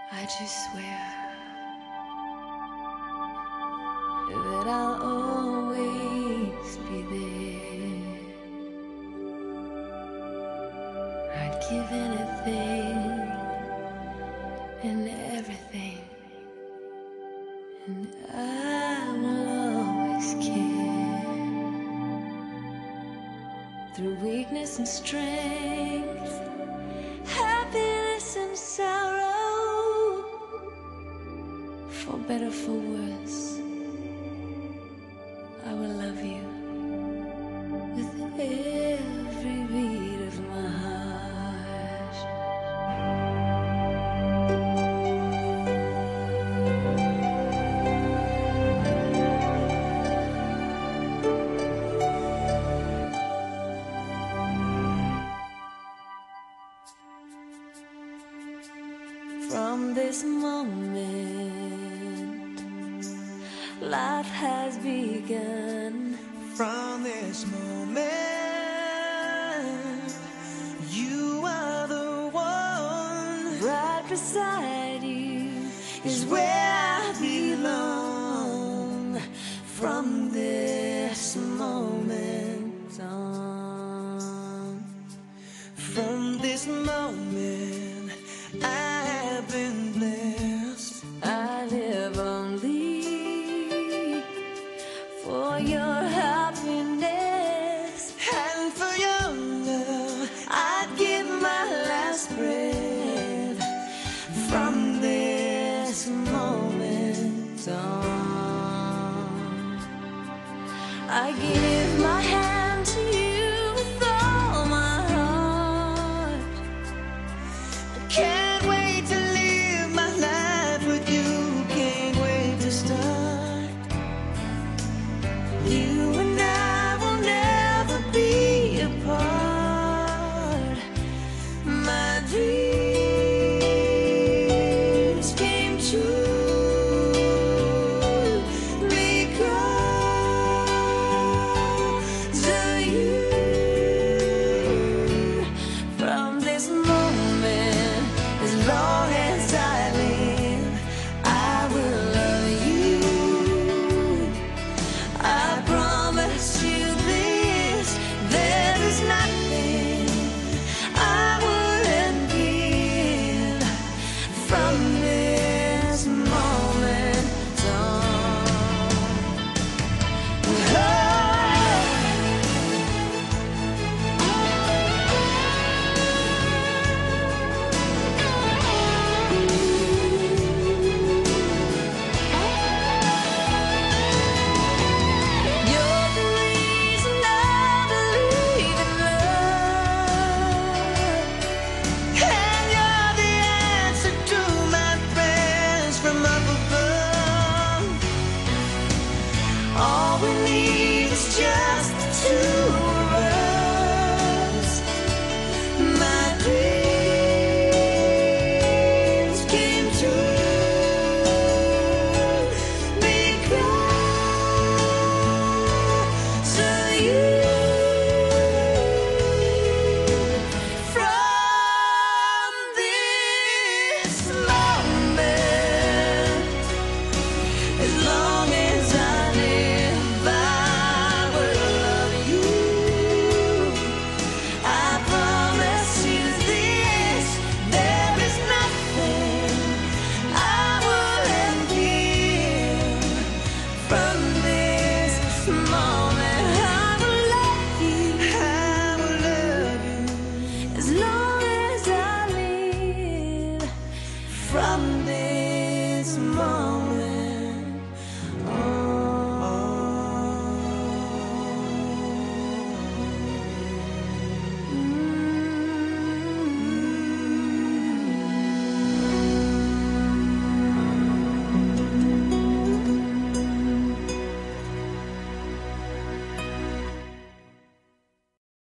I just swear that I'll always be there. I'd give anything and everything, and I will always care. Through weakness and strength, happiness and sorrow, for better, for worse, I will love you with every beat of my heart. From this moment, life has begun. From this moment, you are the one. Right beside you is where I belong. From this moment on, From this moment, I have been blessed. I live only for your happiness, And for your love, I'd give my last breath. From this moment on, I give my hand to you with all my heart. can